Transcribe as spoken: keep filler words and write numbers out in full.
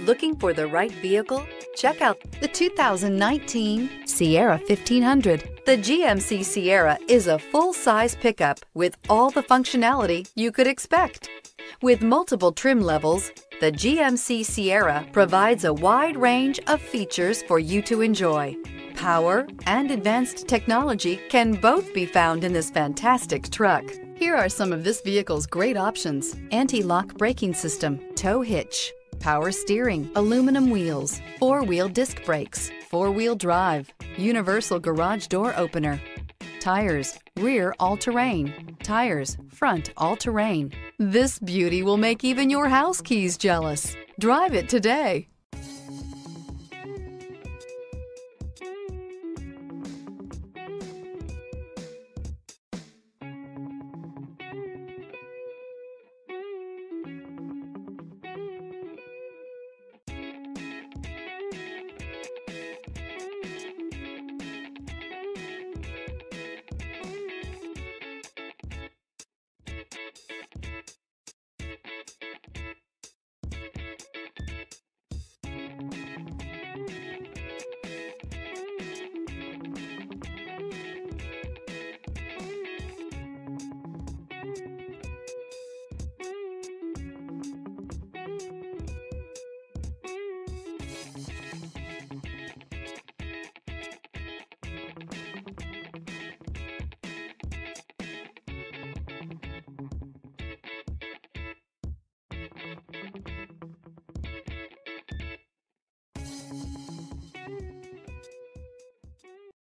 Looking for the right vehicle? Check out the two thousand nineteen Sierra fifteen hundred. The G M C Sierra is a full-size pickup with all the functionality you could expect. With multiple trim levels, the G M C Sierra provides a wide range of features for you to enjoy. Power and advanced technology can both be found in this fantastic truck. Here are some of this vehicle's great options: anti-lock braking system, tow hitch, power steering, aluminum wheels, four-wheel disc brakes, four-wheel drive, universal garage door opener, tires, rear all-terrain, tires, front all-terrain. This beauty will make even your house keys jealous. Drive it today.